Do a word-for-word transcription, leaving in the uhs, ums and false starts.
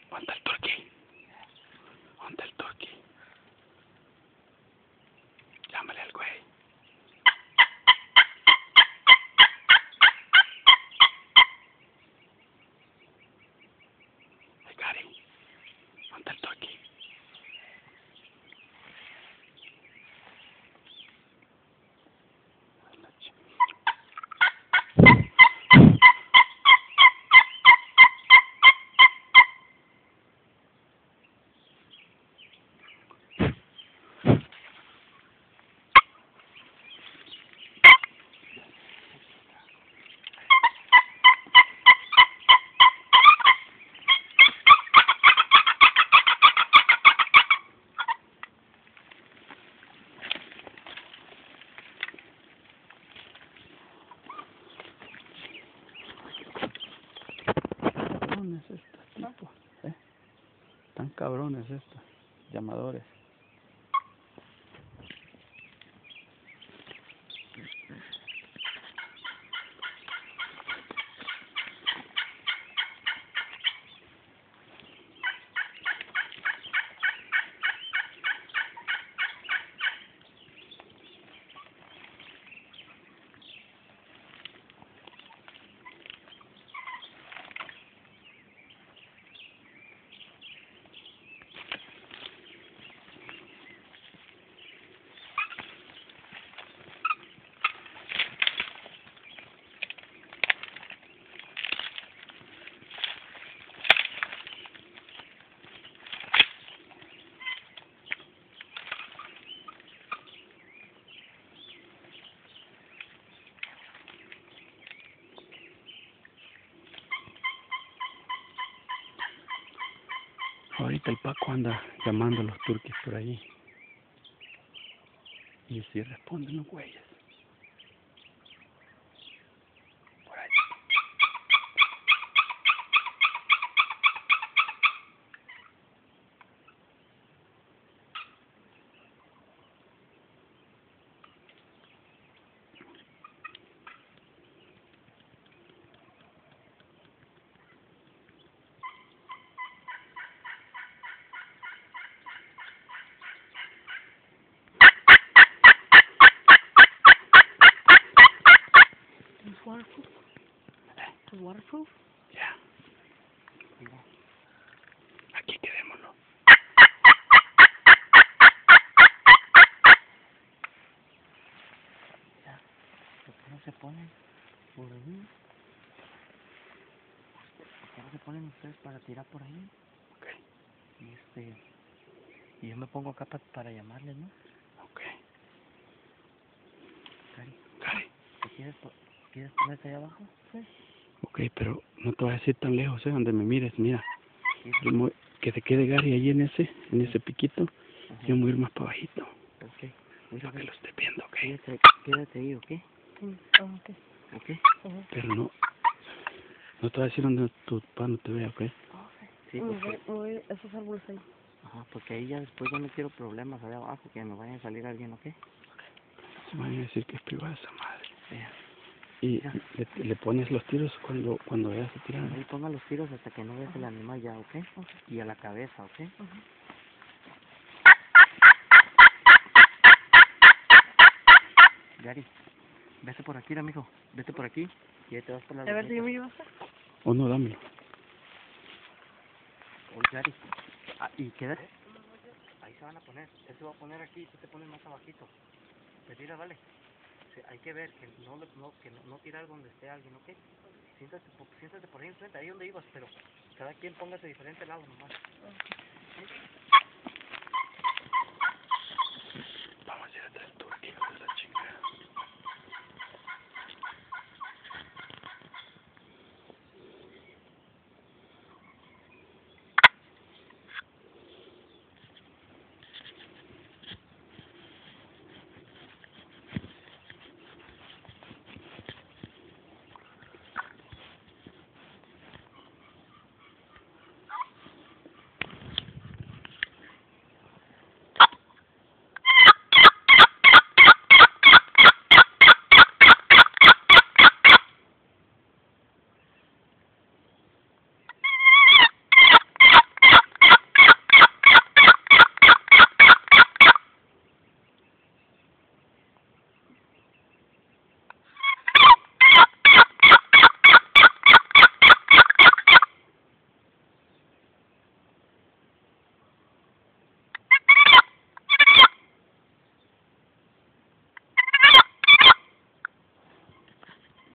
¿Dónde el turqui? ¿Dónde el turqui? Llámale al güey. Hey, Gary. ¿Dónde el turqui? Cabrones estos tipos, ¿eh? Tan cabrones estos llamadores. Ahorita el Paco anda llamando a los turquis por ahí. Y si responden los güeyes. Por ahí. ¿Es waterproof? ¿Es waterproof? Ya. Yeah. Aquí quedémonos. Ya. ¿Por qué no se ponen por ahí? ¿Por qué no se ponen ustedes para tirar por ahí? Ok. Y este... Y yo me pongo acá pa para llamarles, ¿no? Ok. Cari, Cari. ¿te quieres, po ¿quieres ponerte ahí abajo? Sí. Ok, pero no te vas a ir tan lejos, ¿eh? Donde me mires, mira. Sí. Yo me voy, que se quede Gary ahí en ese, en ese piquito. Ajá. Yo me voy a ir más para bajito. Ok. Para que lo esté viendo, ok. Quédate, quédate ahí, ¿ok? Mm. Oh, ok. ¿Ok? Uh-huh. Pero no, no te voy a decir donde tu papá no te vea, ¿ok? Okay. Sí, Me porque... voy, me voy a esos árboles ahí. Ajá, porque ahí ya después yo no quiero problemas allá abajo, que me vaya a salir alguien, ¿ok? Se van a decir que es privada esa madre. Yeah. Y Yeah. le, le pones los tiros cuando cuando veas a tirar. Ahí ponga los tiros hasta que no veas el animal ya, ¿ok? Okay. Y a la cabeza, ¿ok? Uh-huh. Gary, vete por aquí, amigo. Vete por aquí y ahí te vas por la A ver si luneta. me llevas. O no, dámelo. Oye, Gary. Ah, y quédate. Ahí se van a poner. Él se va a poner aquí y tú te pones más abajito. Te tira, vale. Sí, hay que ver que no, no, que no, no tirar donde esté alguien, ¿ok? Siéntate, siéntate por ahí enfrente, ahí donde ibas, pero cada quien póngase diferente lado nomás. Okay. ¿Sí?